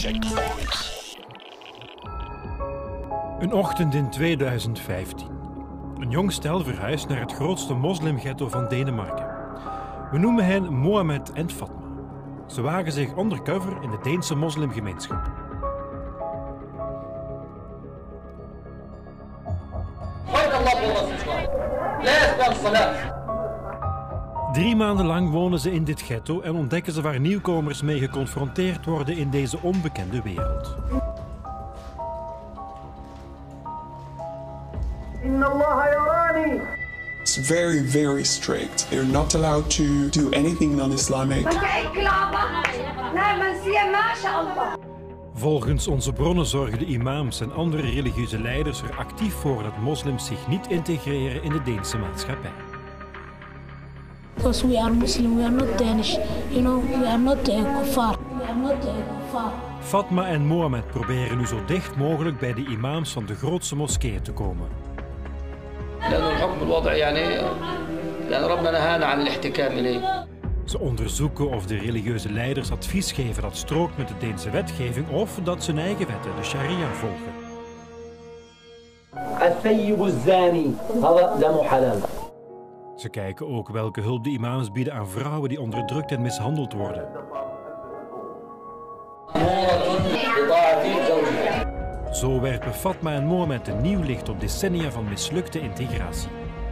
Checkpoint. Een ochtend in 2015. Een jong stel verhuist naar het grootste moslimghetto van Denemarken. We noemen hen Mohammed en Fatma. Ze wagen zich undercover in de Deense moslimgemeenschap. Drie maanden lang wonen ze in dit ghetto en ontdekken ze waar nieuwkomers mee geconfronteerd worden in deze onbekende wereld. It's very, very strict. They're not allowed to do anything non-Islamic. Volgens onze bronnen zorgen de imams en andere religieuze leiders er actief voor dat moslims zich niet integreren in de Deense maatschappij. Because we are Muslim, we are not Danish. You know, we are not kuffar. We are not kuffar. Fatma en Mohammed proberen nu zo dicht mogelijk bij de imams van de grootste moskeeën te komen. Ze onderzoeken of de religieuze leiders advies geven dat strookt met de Deense wetgeving of dat ze hun eigen wetten, de sharia, volgen. Ze kijken ook welke hulp de imams bieden aan vrouwen die onderdrukt en mishandeld worden. Zo werpen Fatma en Mohammed een nieuw licht op decennia van mislukte integratie.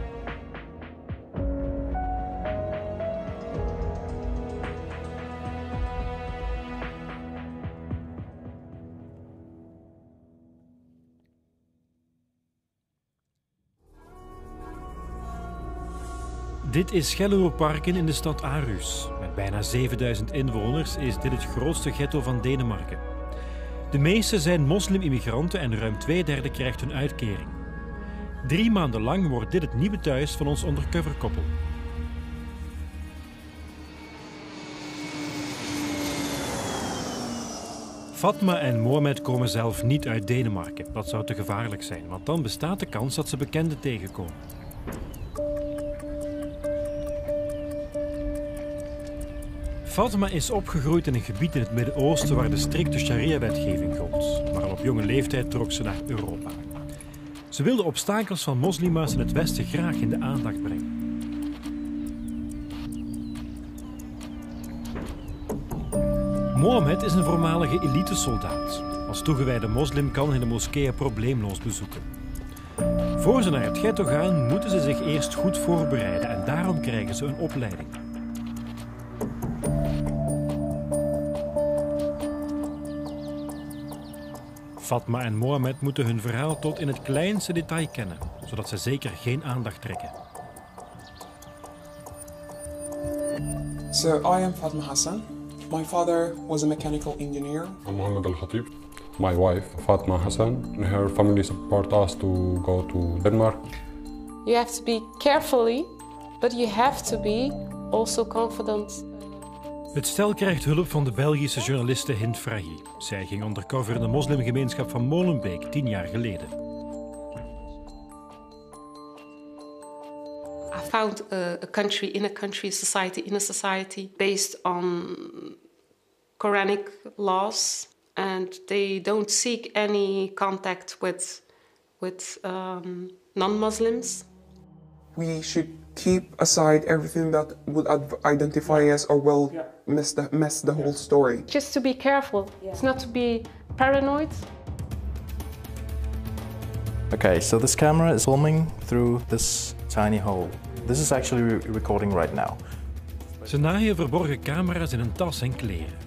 Dit is Gelleruparken in de stad Aarhus. Met bijna 7000 inwoners is dit het grootste ghetto van Denemarken. De meeste zijn moslim-immigranten en ruim 2/3 krijgt hun uitkering. 3 maanden lang wordt dit het nieuwe thuis van ons undercover-koppel. Fatma en Mohammed komen zelf niet uit Denemarken. Dat zou te gevaarlijk zijn, want dan bestaat de kans dat ze bekenden tegenkomen. Fatma is opgegroeid in een gebied in het Midden-Oosten waar de strikte sharia-wetgeving gold. Maar al op jonge leeftijd trok ze naar Europa. Ze wilde obstakels van moslima's in het Westen graag in de aandacht brengen. Mohammed is een voormalige elitesoldaat. Als toegewijde moslim kan hij de moskeeën probleemloos bezoeken. Voor ze naar het ghetto gaan, moeten ze zich eerst goed voorbereiden en daarom krijgen ze een opleiding. Fatma en Mohammed moeten hun verhaal tot in het kleinste detail kennen, zodat ze zeker geen aandacht trekken. So I am Fatma Hassan. My father was a mechanical engineer. I'm Mohammed Al-Khatib. My wife, Fatma Hassan, her family support us to go to Denmark. You have to be carefully, but you have to be also confident. Het stel krijgt hulp van de Belgische journaliste Hind Frahi. Zij ging undercover in de moslimgemeenschap van Molenbeek 10 jaar geleden. I found a country in a country, society in a society based on Quranic laws, and they don't seek any contact with non-Muslims. We should keep aside everything that would identify us or will mess the whole story. Just to be careful. It's not to be paranoid. Okay, so this camera is filming through this tiny hole. This is actually recording right now. Ze naaien verborgen camera's in een tas en kleren.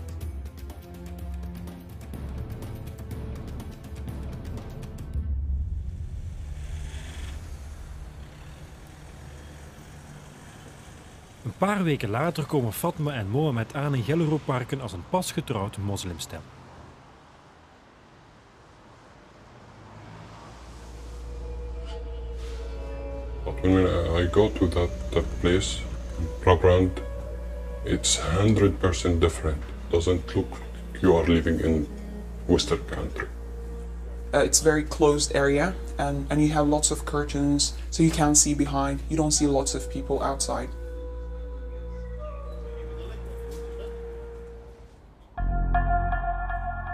Een paar weken later komen Fatma en Mohammed aan in Gelleruparken als een pasgetrouwd moslimstel. But when I go to that place, background, it's 100% different. Doesn't look like you are living in Western country. It's a very closed area, and you have lots of curtains, so you can't see behind. You don't see lots of people outside.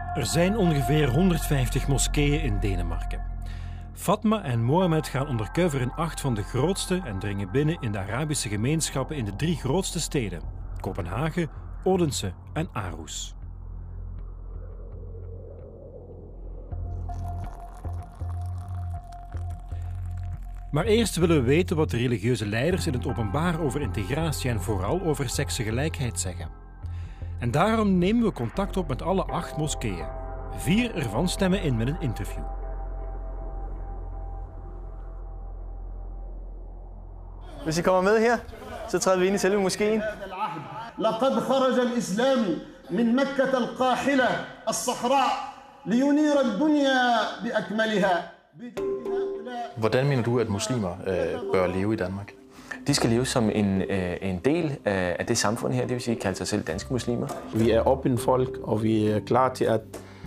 Er zijn ongeveer 150 moskeeën in Denemarken. Fatma en Mohammed gaan undercover in 8 van de grootste en dringen binnen in de Arabische gemeenschappen in de 3 grootste steden: Kopenhagen, Odense en Aarhus. Maar eerst willen we weten wat de religieuze leiders in het openbaar over integratie en vooral over seksgelijkheid zeggen. En daarom nemen we contact op met alle 8 moskeeën. 4 ervan stemmen in met een interview. Hvis I kommer med her, så træder vi ind i selve moskeen. لقد خرج الإسلام من مكة القاحلة الصحراء لينير الدنيا بأكملها. Hvordan mener du, at muslimer bør leve i Danmark? De skal leve som en del af det samfund her, det vil sige kalde sig selv danske muslimer. Vi er åbne folk, og vi er klar til at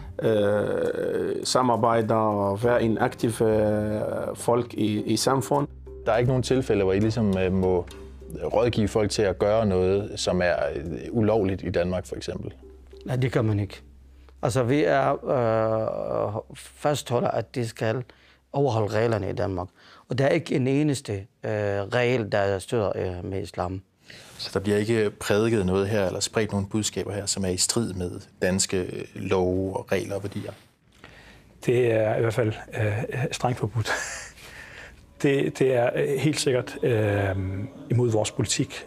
samarbejde og være en aktiv folk i samfundet. Der er ikke nogen tilfælde, hvor I ligesom må rådgive folk til at gøre noget, som er ulovligt i Danmark, for eksempel? Nej, det gør man ikke. Altså, vi fastholder, at de skal overholde reglerne i Danmark. Og der er ikke en eneste regel, der støder med islam. Så der bliver ikke prædiket noget her, eller spredt nogle budskaber her, som er i strid med danske love og regler og værdier? Det er i hvert fald strengt forbudt. Det er helt sikkert imod vores politik.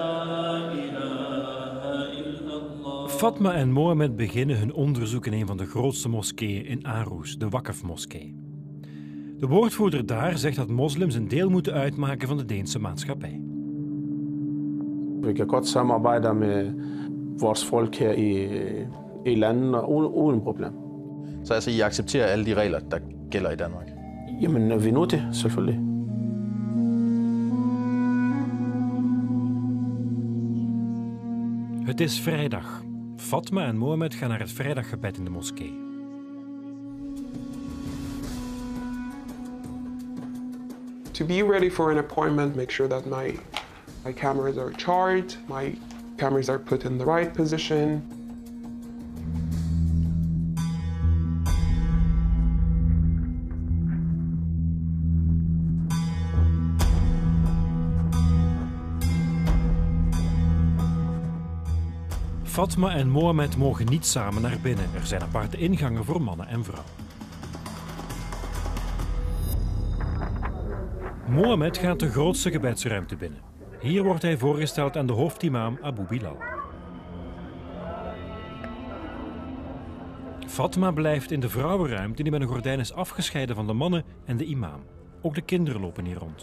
Fatma en Mohammed beginnen hun onderzoek in een van de grootste moskeeën in Aarhus, de Wakaf-moskee. De woordvoerder daar zegt dat moslims een deel moeten uitmaken van de Deense maatschappij. Vi kan godt samarbejde med vores folk her i landet uden problem. Så altså, I accepterer alle de regler, der gælder i Danmark? Jamen, vi er nødt til, selvfølgelig. Het is vrijdag. Fatma en Mohammed gaan naar het vrijdaggebed in de moskee. To be ready for an appointment, make sure that my cameras are charged, my cameras are put in the right position. Fatma en Mohammed mogen niet samen naar binnen. Er zijn aparte ingangen voor mannen en vrouwen. Mohammed gaat de grootste gebedsruimte binnen. Hier wordt hij voorgesteld aan de hoofdimam Abu Bilal. Fatma blijft in de vrouwenruimte die met een gordijn is afgescheiden van de mannen en de imam. Ook de kinderen lopen hier rond.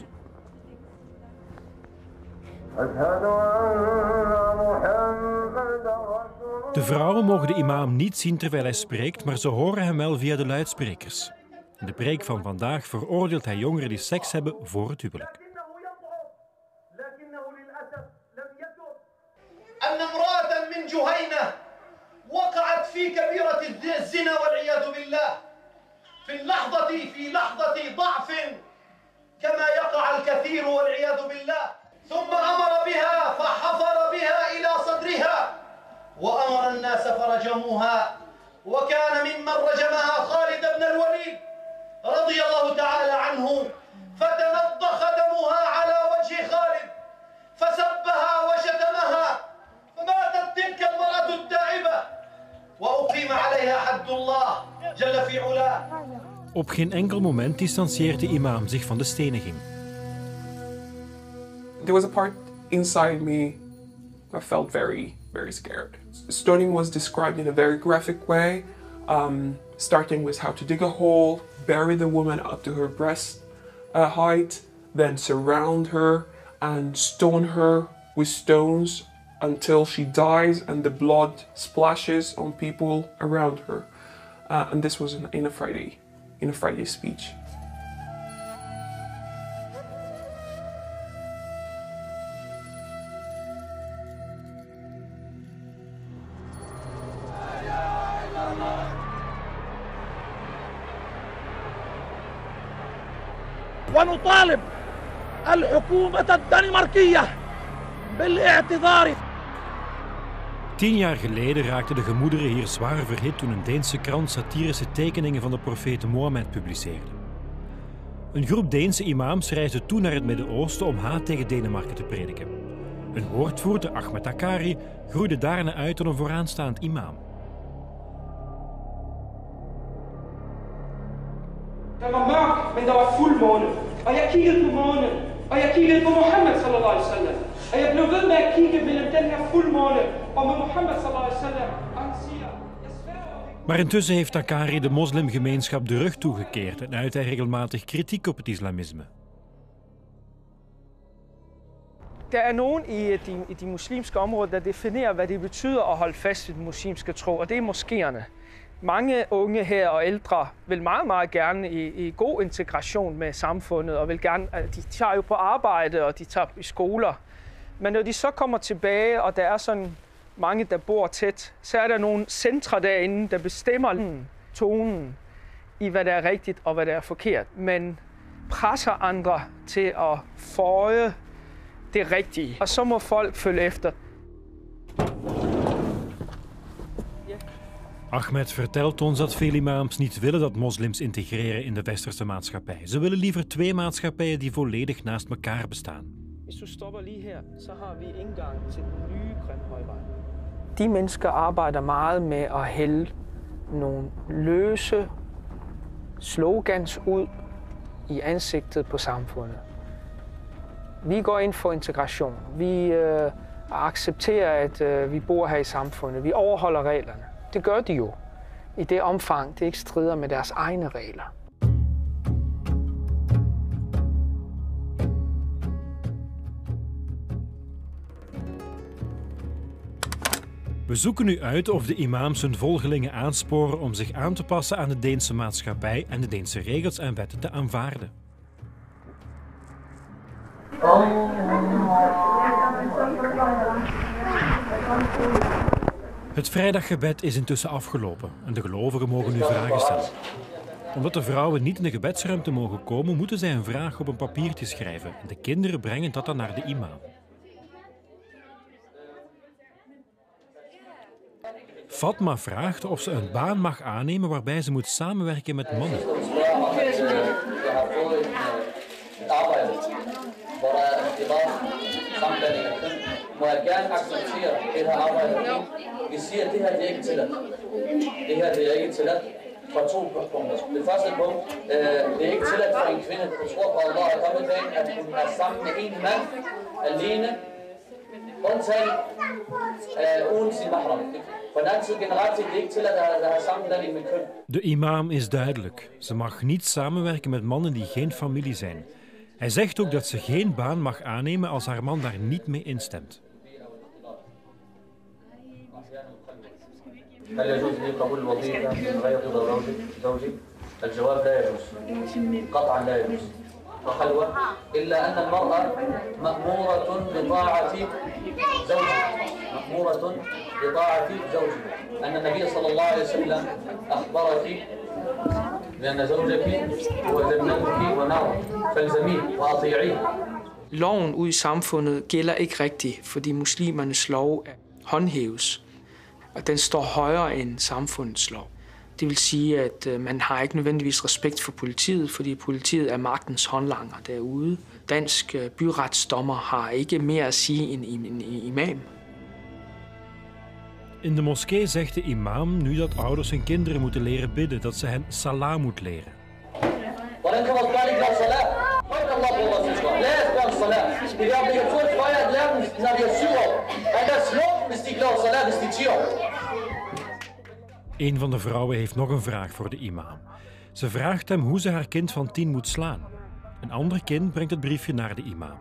De vrouwen mogen de imam niet zien terwijl hij spreekt, maar ze horen hem wel via de luidsprekers. In de preek van vandaag veroordeelt hij jongeren die seks hebben voor het huwelijk. ثم أمر بها فحفر بها إلى صدرها وأمر الناس فرجموها وكان ممن رجمها خالد بن الوليد رضي الله تعالى عنه فتنضخ دمها على وجه خالد فسبها وشتمها فماتت تلك المرأة التائبة وأقيم عليها حد الله جل في علاه. Op geen enkel moment distancieert de imam zich van de steniging. There was a part inside me I felt very, very scared. Stoning was described in a very graphic way, starting with how to dig a hole, bury the woman up to her breast height, then surround her and stone her with stones until she dies and the blood splashes on people around her. And this was in a Friday speech. ونطالب الحكومة الدنماركية بالاعتذار. 10 jaar geleden raakten de gemoederen hier zwaar verhit toen een Deense krant satirische tekeningen van de profeet Mohammed publiceerde. Een groep Deense imams reisde toen naar het Midden-Oosten om haat tegen Denemarken te prediken. Een woordvoerder, Ahmed Akkari, groeide daarna uit tot een vooraanstaand imam. Det var mørkt, men der var fuldmåne. Og jeg kiggede på månen, og jeg kiggede på Mohammed sallallahu alaihi wasallam. Og jeg blev ved med at kigge mellem den her fuldmåne og med Mohammed sallallahu alaihi wasallam. Og han siger, maar intussen heeft Akkari de moslimgemeenschap de rug toegekeerd en uit hij regelmatig kritiek op het islamisme. Der nogen i de muslimske områder, der definerer, hvad det betyder at holde fast i den muslimske tro, og det er moskéerne. Mange unge her og ældre vil meget, meget gerne i god integration med samfundet, og vil gerne, de tager jo på arbejde, og de tager i skoler. Men når de så kommer tilbage, og der er sådan mange, der bor tæt, så er der nogle centre derinde, der bestemmer tonen i, hvad der er rigtigt og hvad der er forkert. Men presser andre til at føje det rigtige, og så må folk følge efter. Ahmed vertelt ons dat veel imams niet willen dat moslims integreren in de westerse maatschappij. Ze willen liever 2 maatschappijen die volledig naast elkaar bestaan. Hvis du stopper lige her, så har vi indgang til den nye Grimhøjvej. De mennesker arbejder meget med at hælde nogle løse slogans ud i ansigtet på samfundet. Vi går ind for integration. Vi accepterer, at vi bor her i samfundet. Vi overholder reglerne. Det gør de jo i det omfang, det ikke strider med deres egne regler. We zoeken nu uit of de imams hun volgelingen aansporen om zich aan te passen aan de Deense maatschappij en de Deense regels en wetten te aanvaarden. Het vrijdaggebed is intussen afgelopen en de gelovigen mogen nu vragen stellen. Omdat de vrouwen niet in de gebedsruimte mogen komen, moeten zij een vraag op een papiertje schrijven en de kinderen brengen dat dan naar de imam. Fatma vraagt of ze een baan mag aannemen waarbij ze moet samenwerken met mannen. Må jeg gerne acceptere det her arbejde. Vi siger, at det her er ikke tilladt. Det her er ikke tilladt fra 2 punkter. Det første punkt, det er ikke tilladt for en kvinde, der tror på Allah og kommer dagen, at hun er sammen med en mand alene, undtagen uden sin mahram. På den anden side generelt set, det er ikke tilladt at have sammenblanding med køn. De imam is duidelijk. Ze mag niet samenwerken met mannen die geen familie zijn. Hij zegt ook dat ze geen baan mag aannemen als haar man daar niet mee instemt. هل يجوز لي قبول الوظيفة من غير رضا زوجي؟ الجواب لا يجوز. قطعا لا يجوز. وخلوة إلا أن المرأة مأمورة بطاعة زوجها. مأمورة بطاعة زوجها. أن النبي صلى الله عليه وسلم أخبرك بأن زوجك هو جنتك ونارك فالزميه وأطيعيه. Loven ude i samfundet gælder ikke rigtigt, fordi muslimernes lov håndhæves. Og den står højere end samfundets lov. Det vil sige, at man har ikke nødvendigvis respekt for politiet, fordi politiet er magtens håndlanger derude. Dansk byretsdommer har ikke mere at sige end en imam. In de moskee zegt de imam nu dat ouders hun kinderen moeten leren bidden, dat ze hen salam moet leren. Een van de vrouwen heeft nog een vraag voor de imam. Ze vraagt hem hoe ze haar kind van 10 moet slaan. Een ander kind brengt het briefje naar de imam.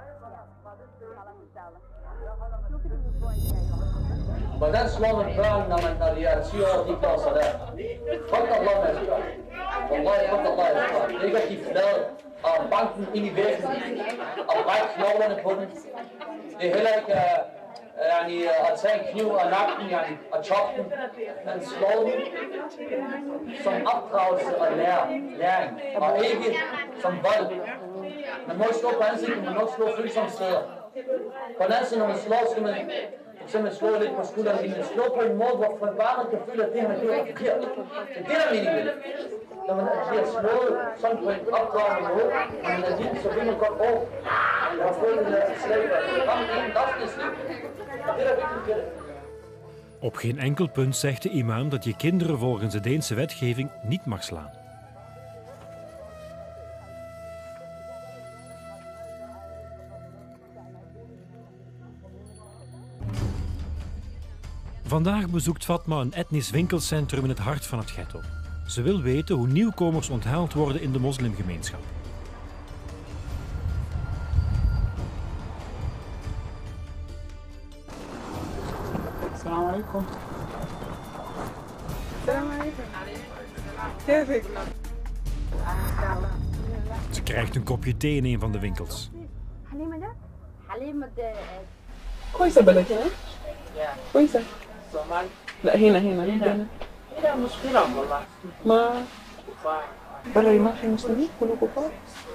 Hvordan slår man børn, når de er 10 år, de klarer sig der? Fuck Allah, man skal. Wallahi, fuck Allah, man skal. Ligger de flade og banken ind i væggen og brække knoglerne på den. Det er heller ikke at tage en kniv og nakke den og choppe den. Man slår den som opdragelse og læring, og ikke som vold. Man må ikke slå på ansigtet, man må ikke slå følsomme steder. På den anden side, når man slår, skal man eksempel slå lidt på skulderen, men slå på en måde, hvor barnet kan føle, at det her er forkert. Det er meningen med det. Når man bliver slået sådan på en opdragende måde, og man er lille, så vil man godt over. Jeg har fået det der slag, og det rammer en resten af liv. Og det er vigtigt med det. Op geen enkel punt zegt de imam dat je kinderen volgens de Deense wetgeving niet mag slaan. Vandaag bezoekt Fatma een etnisch winkelcentrum in het hart van het ghetto. Ze wil weten hoe nieuwkomers onthaald worden in de moslimgemeenschap. Assalamu alaikum. Ze krijgt een kopje thee in een van de winkels. كويسة بلدي ها؟ كويسة. لا هنا هنا مشكلة والله. ما بلدي ما في مسلمين كله كفار.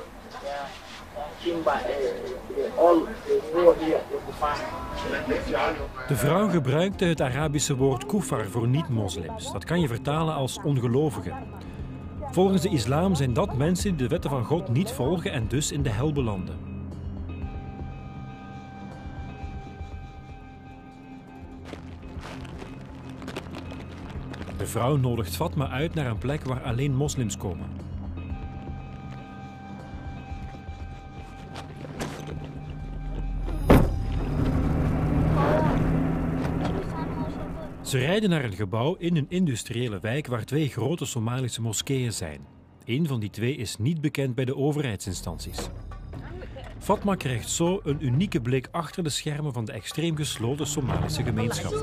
De vrouw gebruikte het Arabische woord kufar voor niet-moslims. Dat kan je vertalen als ongelovigen. Volgens de islam zijn dat mensen die de wetten van God niet volgen en dus in de hel belanden. De vrouw nodigt Fatma uit naar een plek waar alleen moslims komen. Ze rijden naar een gebouw in een industriële wijk waar 2 grote Somalische moskeeën zijn. Eén van die 2 is niet bekend bij de overheidsinstanties. Fatma krijgt zo een unieke blik achter de schermen van de extreem gesloten Somalische gemeenschap.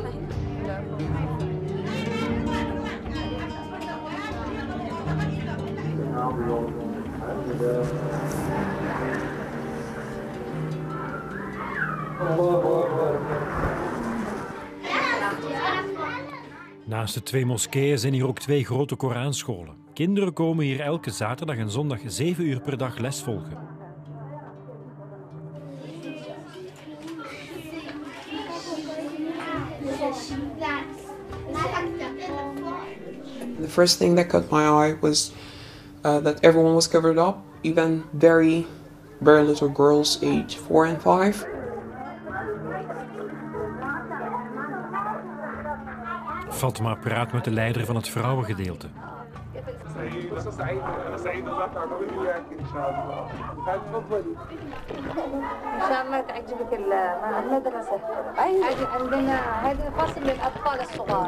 Naast de 2 moskeeën zijn hier ook 2 grote Koranscholen. Kinderen komen hier elke zaterdag en zondag 7 uur per dag les volgen. The first thing that caught my eye was that everyone was covered up, even very little girls aged 4 and 5. Fatma praat met de leider van het vrouwengedeelte. إن شاء الله تعجبك المدرسة. هذه عندنا هذا فصل للأطفال الصغار.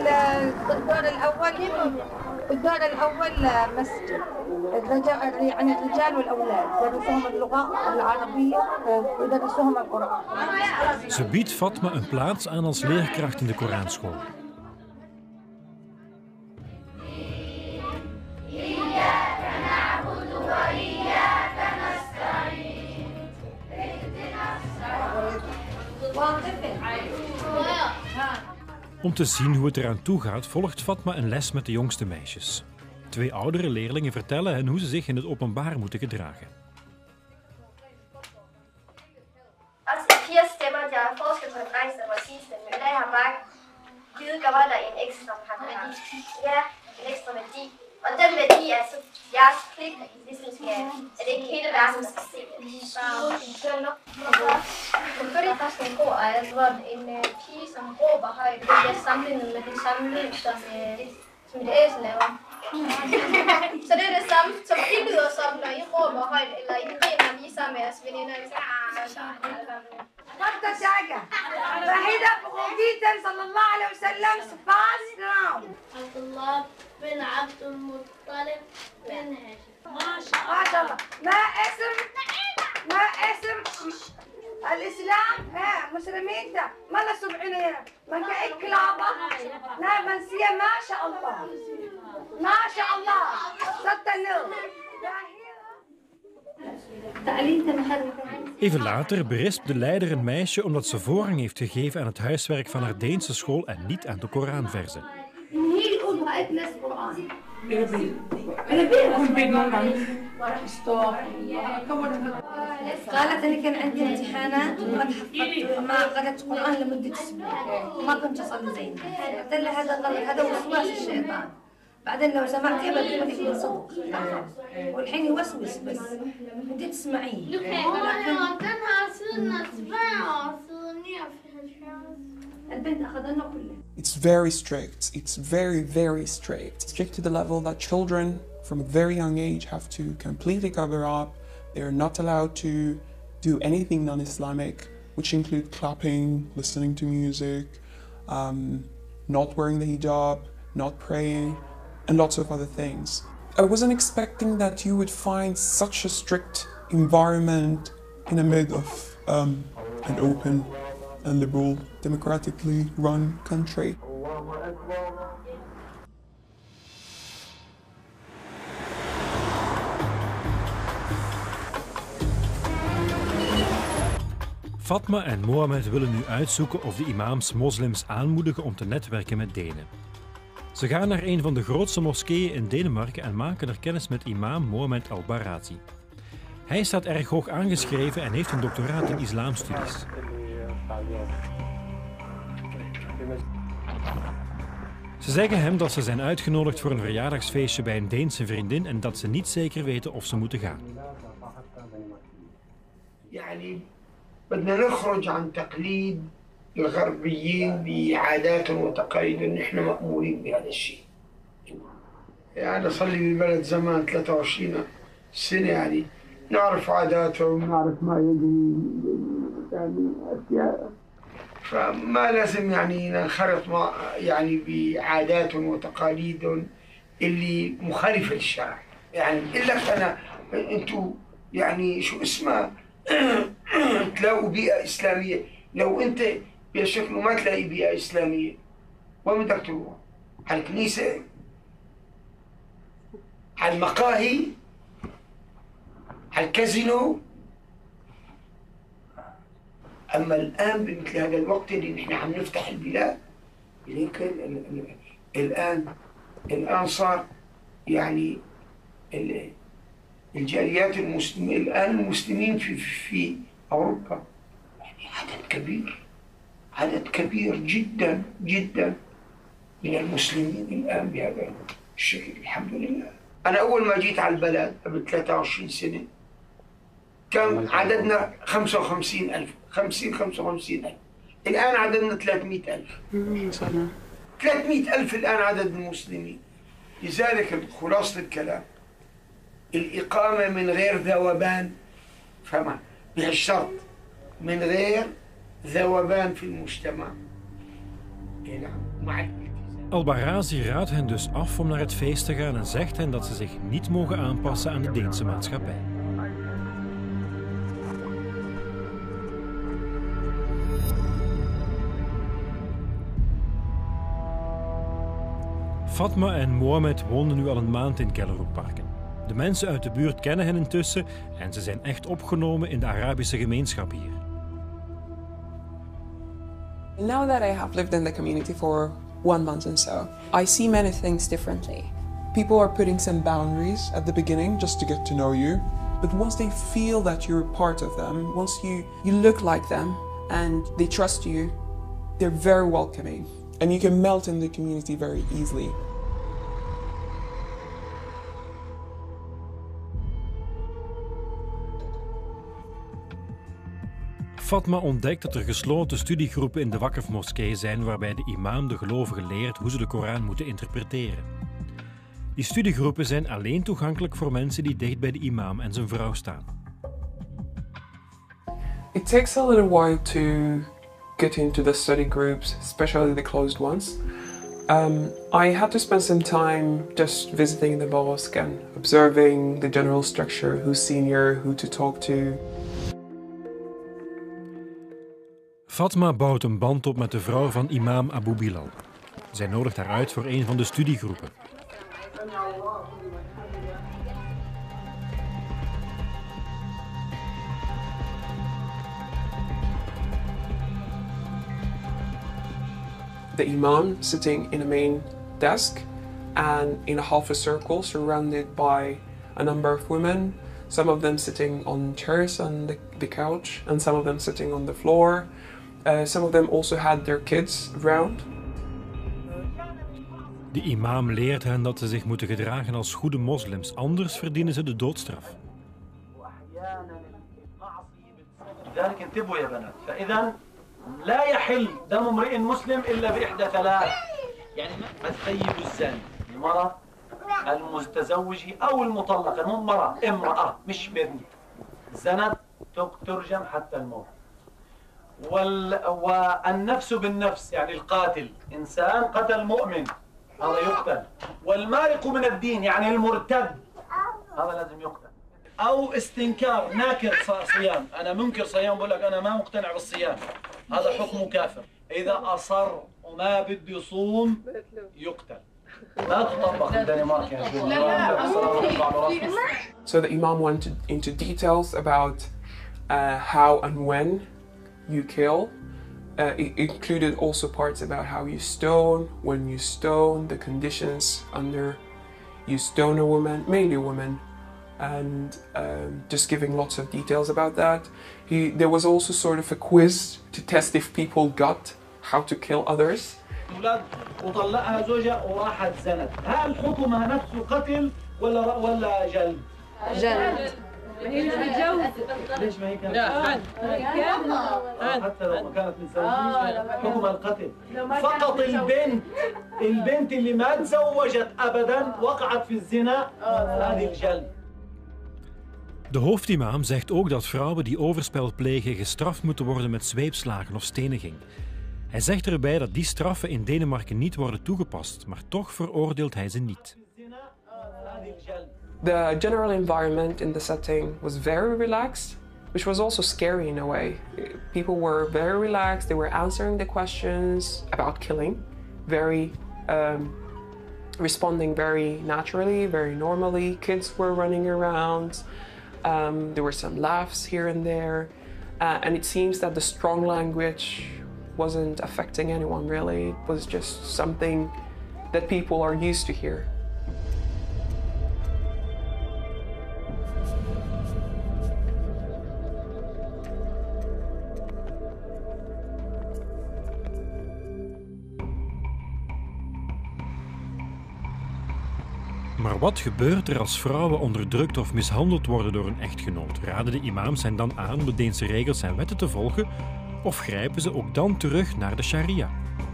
في الدور الأول مسجد. يعني الرجال والأولاد يدرسوهم اللغة العربية ويدرسوهم القرآن. Ze biedt Fatma een plaats aan als leerkracht in de Koranschool. Om te zien hoe het eraan toe gaat, volgt Fatma een les met de jongste meisjes. 2 oudere leerlingen vertellen hen hoe ze zich in het openbaar moeten gedragen. Også 4 stemmer, der er forskel på en drengs og en pigestemme. I dag har bare givet Gavada en ekstra paragraf. Ja, en ekstra værdi. Og den værdi er så jeres pligt, ligesom at det ikke hele verden skal se det. Selvfølgelig der skal en god ejer, hvor en pige, som råber højt, bliver sammenlignet med den samme lyd, som et æsel laver. Så det er det samme, som I lyder som, når I råber højt, eller I griner lige sammen med jeres veninder. Første saga. Fahida Bukhitan sallallahu alaihi wasallam fast now. Abdullah bin Abdul Muttalib bin Hashim. ما شاء الله. ما اسم الإسلام ها مسلمين ده ما لا سبعين من كأي كلابة لا منسية ما شاء الله ما شاء الله صدق النور. Even later berispt de leider een meisje omdat ze voorrang heeft gegeven aan het huiswerk van haar Deense school en niet aan de Koranverzen. قالت لي كان عندي امتحانات وما حفظت ما قرأت قرآن لمدة أسبوع وما كنت أصلي زين. قلت لها هذا غلط، هذا وسواس الشيطان. بعدين لو سمعتي بتقولي إنه صدق والحين يوسوس بس بدي تسمعيه. البنت أخذنا كله. It's very strict. It's very, very strict. Strict to the level that children from a very young age have to completely cover up. They're not allowed to do anything non-Islamic, which include clapping, listening to music, not wearing the hijab, not praying, and lots of other things. I wasn't expecting that you would find such a strict environment in the mid of an open and liberal, democratically run country. Fatma en Mohammed willen nu uitzoeken of de imams moslims aanmoedigen om te netwerken met Denen. Ze gaan naar een van de grootste moskeeën in Denemarken en maken er kennis met imam Mohammed al-Barazi. Hij staat erg hoog aangeschreven en heeft een doctoraat in islamstudies. Ze zeggen hem dat ze zijn uitgenodigd voor een verjaardagsfeestje bij een Deense vriendin en dat ze niet zeker weten of ze moeten gaan. بدنا نخرج عن تقليد الغربيين بعادات وتقاليد نحن مأمورين بهذا الشيء. يعني صار لي بالبلد زمان 23 سنة يعني نعرف عاداتهم ونعرف ما يجري يعني أشياء فما لازم يعني ننخرط يعني بعاداتهم وتقاليدهم اللي مخالفة للشرع. يعني إلا أنا أنتوا يعني شو اسمها تلاقوا بيئة إسلامية. لو أنت بشكل ما تلاقي بيئة إسلامية وين بدك تروح؟ على الكنيسة؟ على المقاهي؟ على الكازينو؟ أما الآن بمثل هذا الوقت اللي نحن عم نفتح البلاد إليك الآن صار يعني الجاليات المسلمين الآن المسلمين في أوروبا يعني عدد كبير جدا جدا من المسلمين الآن بهذا الشكل الحمد لله. أنا أول ما جيت على البلد قبل 23 سنة كان عددنا 55,000 55,000 الآن عددنا 300,000 300,000 الآن عدد المسلمين. لذلك خلاصة الكلام الإقامة من غير ذوبان فما بهالشرط من غير ذوبان في المجتمع. Al-Barazi raadt hen dus af om naar het feest te gaan en zegt hen dat ze zich niet mogen aanpassen aan de Deense maatschappij. Fatma en Mohammed woonden nu al een maand in Gellerupparken. De mensen uit de buurt kennen hen intussen en ze zijn echt opgenomen in de Arabische gemeenschap hier. Now that I have lived in the community for 1 month and so, I see many things differently. People are putting some boundaries at the beginning just to get to know you. But once they feel that you're part of them, once you look like them and they trust you, they're very welcoming. And you can melt in the community very easily. Fatma ontdekt dat er gesloten studiegroepen in de Wakf-moskee zijn waarbij de imam de gelovigen leert hoe ze de Koran moeten interpreteren. Die studiegroepen zijn alleen toegankelijk voor mensen die dicht bij de imam en zijn vrouw staan. It takes a little while to get into the study groups, especially the closed ones. I had to spend some time just visiting the mosque and observing the general structure, who's senior, who to talk to. Fatma bouwt een band op met de vrouw van imam Abu Bilal. Zij nodigt haar uit voor een van de studiegroepen. The imam sitting in a main desk and in a half a circle surrounded by a number of women. Some of them sitting on chairs on the couch, and some of them sitting on the floor. Some of them also had their kids around. De imam leert hen dat ze zich moeten gedragen als goede moslims, anders verdienen ze de doodstraf. لذلك انتبهوا يا بنات فإذا لا يحل دم امرئ مسلم إلا بإحدى ثلاث يعني الثيب الزاني المرأة المتزوجة أو المطلقة المرأة امرأة مش بنت زنت ترجم حتى الموت والنفس بالنفس يعني القاتل إنسان قتل مؤمن هذا يقتل والمارق من الدين يعني المرتد هذا لازم يقتل أو استنكار ناكر صيام أنا منكر صيام بقول لك أنا ما مقتنع بالصيام هذا حكمه كافر إذا أصر وما بده يصوم يقتل لا تطبق الدنمارك يا So the Imam went into details about how and when you kill. It included also parts about how you stone, when you stone, the conditions under you stone a woman, mainly a woman, and just giving lots of details about that. There was also sort of a quiz to test if people got how to kill others. أولاد وطلقها زوجها وراحت زنت، هل حكمها نفسه قتل ولا جلد؟ جلد. هي ليش ما هي كانت؟ حتى لو ما كانت متزوجة حكمها القتل. فقط البنت اللي ما تزوجت أبدا وقعت في الزنا هذه الجلد. De hoofdimam zegt ook dat vrouwen die overspel plegen gestraft moeten worden met zweepslagen of steniging. Hij zegt erbij dat die straffen in Denemarken niet worden toegepast, maar toch veroordeelt hij ze niet. The general environment in the setting was very relaxed, which was also scary in a way. People were very relaxed, they were answering the questions about killing, responding very naturally, very normally. Kids were running around, there were some laughs here and there, and it seems that the strong language wasn't affecting anyone really. It was just something that people are used to here. Maar wat gebeurt er als vrouwen onderdrukt of mishandeld worden door een echtgenoot? Raden de imams hen dan aan om de Deense regels en wetten te volgen? Of grijpen ze ook dan terug naar de sharia?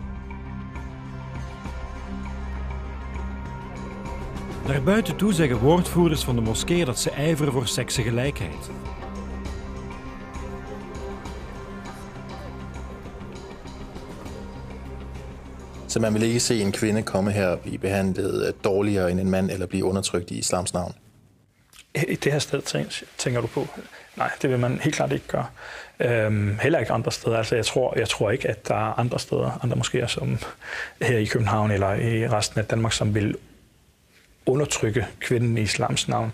Naar buiten toe zeggen woordvoerders van de moskee dat ze ijveren voor seksengelijkheid. Så man vil ikke se en kvinde komme her og blive behandlet dårligere end en mand eller blive undertrykt i islams navn? I det her sted tænker du på? Nej, det vil man helt klart ikke gøre. Heller ikke andre steder. Altså, jeg tror ikke, at der er andre steder, andre moskéer, som her i København eller i resten af Danmark, som vil undertrykke kvinden i islams navn.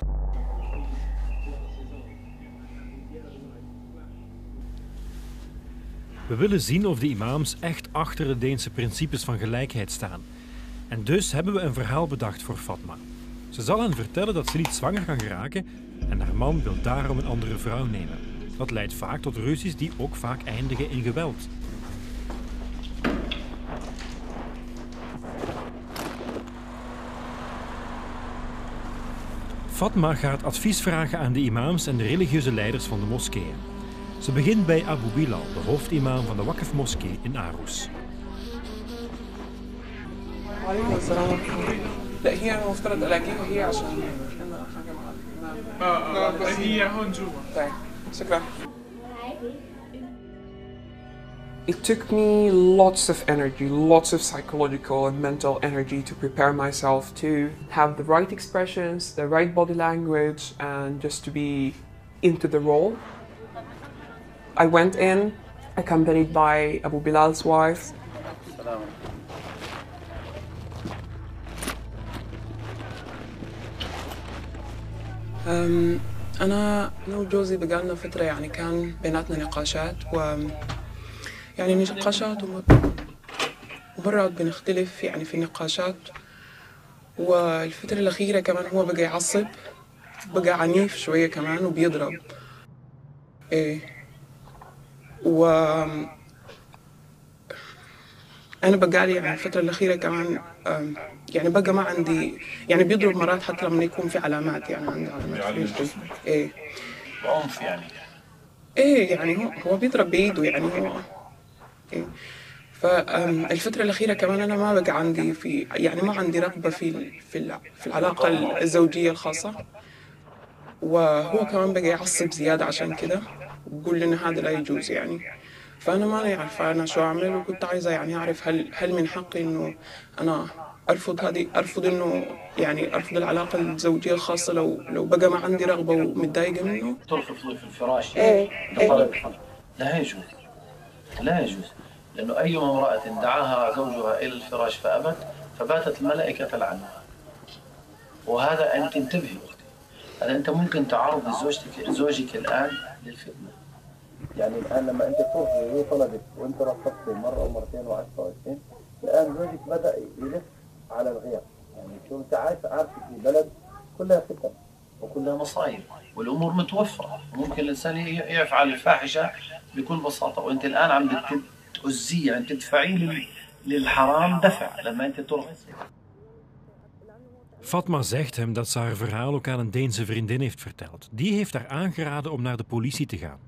We willen zien of de imams echt achter de Deense principes van gelijkheid staan. En dus hebben we een verhaal bedacht voor Fatma. Ze zal hen vertellen dat ze niet zwanger kan geraken en haar man wil daarom een andere vrouw nemen. Dat leidt vaak tot ruzies die ook vaak eindigen in geweld. Fatma gaat advies vragen aan de imams en de religieuze leiders van de moskeeën. Ze begint bij Abu Bilal, de hoofdimam van de Waqf-moskee in Aarhus. It took me lots of energy, lots of psychological and mental energy to prepare myself to have the right expressions, the right body language, and just to be into the role. I went in, accompanied by Abu Bilal's wife. أنا وجوزي بقالنا فترة يعني كان بيناتنا نقاشات يعني نقاشات ومرات بنختلف يعني في النقاشات والفترة الأخيرة كمان هو بقى يعصب بقى عنيف شوية كمان وبيضرب. إيه أنا بقى لي يعني الفترة الأخيرة كمان يعني بقى ما عندي يعني بيضرب مرات حتى لما يكون في علامات يعني عندي علامات في جسمي. إيه بعنف يعني. إيه يعني هو بيضرب بإيده يعني هو. إيه فالفترة الأخيرة كمان أنا ما بقى عندي يعني ما عندي رغبة في العلاقة الزوجية الخاصة، وهو كمان بقى يعصب زيادة عشان كده وبقول لنا هذا لا يجوز يعني. فأنا ما عارفة أنا شو أعمل، وكنت عايزة يعني أعرف هل من حقي إنه أنا أرفض إنه يعني أرفض العلاقة الزوجية الخاصة لو بقى ما عندي رغبة ومتضايقة منه. ترفضي في الفراش. إيه. لا يجوز، لا يجوز، لأنه أي امرأة دعاها زوجها إلى الفراش فأبت فباتت الملائكة تلعنها. وهذا أنت انتبهي أختي، هذا أنت ممكن تعرض زوجك الآن للفتنة. يعني الآن لما أنت تروحي وهي طلبت وأنت رفضتي مرة أو مرتين و10 الآن زوجك بدأ يلف على الغير. يعني شو أنت عارفة في بلد كلها فتن وكلها مصايب والأمور متوفرة، وممكن الإنسان يفعل الفاحشة بكل بساطة، وأنت الآن عم تؤذيه يعني تدفعيه للحرام دفع لما أنت ترفض. Fatma zegt hem dat ze haar verhaal ook aan een Deense vriendin heeft verteld. Die heeft haar aangeraden om naar de politie te gaan.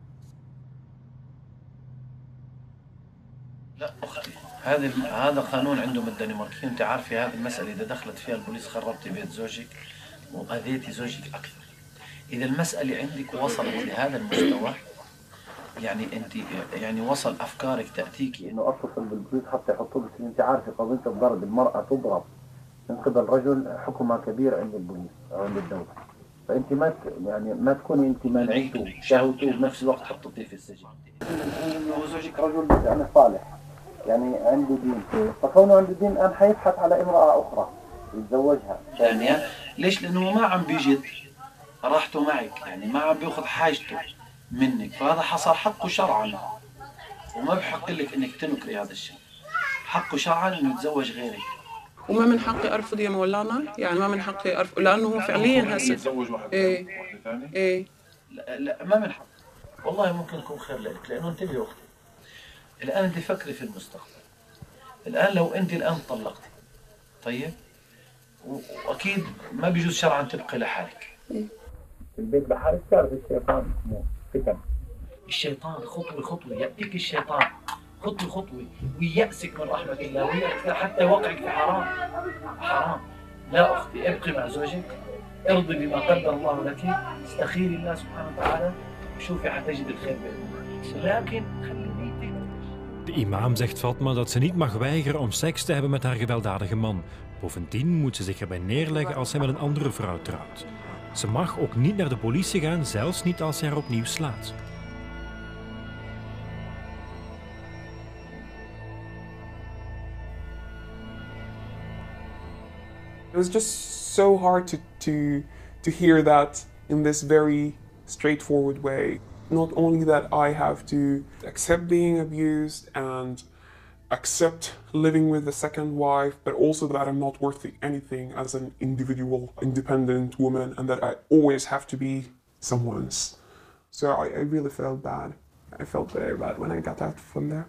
لا أختي، هذا قانون عندهم الدنماركيين، أنت عارفة هذه المسألة إذا دخلت فيها البوليس خربتي بيت زوجك وأذيتي زوجك أكثر. إذا المسألة عندك وصلت لهذا المستوى يعني أنت يعني وصل أفكارك تأتيكي إنه أتصل بالبوليس حتى يحطوا لك، أنت عارفة قضية الضرب، المرأة تضرب من قبل رجل حكمها كبير عند البوليس أو عند الدولة، فأنت ما تكوني أنت مانعته شهوته وبنفس الوقت حطيتيه في السجن. إنه زوجك رجل يعني صالح يعني عنده دين، فكونه عنده دين الآن حيبحث على امرأة أخرى يتزوجها ثانية. ليش؟ لأنه ما عم بيجد راحته معك، يعني ما عم بياخذ حاجته منك، فهذا حصل حقه شرعا، وما بحق لك انك تنكري هذا الشيء. حقه شرعا انه يتزوج غيرك. وما من حقي ارفض يا مولانا، يعني ما من حقي ارفض لانه هو فعليا هسه يتزوج واحد ثاني. ايه لا ما من حق، والله ممكن يكون خير لك، لانه انتبهي اختي الان انت فكري في المستقبل. الان لو انت الان طلقتي طيب، واكيد ما بيجوز شرعا تبقي لحالك في البيت لحالك. تعرف الشيطان اسمه فتن، الشيطان خطوة خطوة يأتيك الشيطان خطوة خطوة ويأسك من رحمة الله حتى يوقعك في حرام. لا أختي، ابقي مع زوجك، ارضي بما قدر الله لك، استخيري الله سبحانه وتعالى وشوفي حتجد الخير بإذن. لكن خلي نيتك. De imam zegt Fatma dat ze niet mag weigeren om seks te hebben met haar gewelddadige man. Bovendien moet ze zich erbij neerleggen als hij met een andere vrouw trouwt. Ze mag ook niet naar de politie gaan, zelfs niet als hij haar opnieuw slaat. It was just so hard to hear that in this very straightforward way. Not only that I have to accept being abused and accept living with a second wife, but also that I'm not worth anything as an individual, independent woman, and that I always have to be someone's. So I really felt bad. I felt very bad when I got out from there.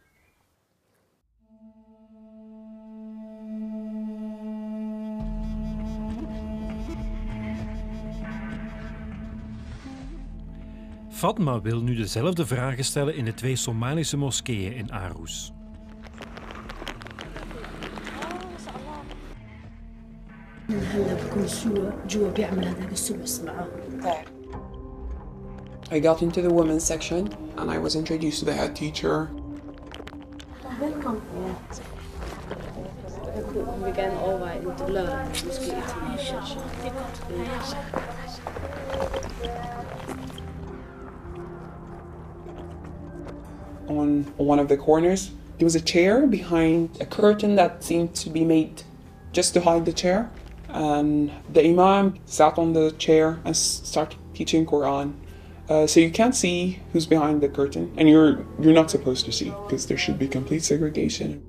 Fatma wil nu dezelfde vragen stellen in de 2 Somalische moskeeën in Aarhus. I got into the women's section and I was introduced to the head teacher. Welcome. We gaan over in de leuren, misschien iets On one of the corners, there was a chair behind a curtain that seemed to be made just to hide the chair. And the imam sat on the chair and started teaching Quran. So you can't see who's behind the curtain, and you're not supposed to see because there should be complete segregation.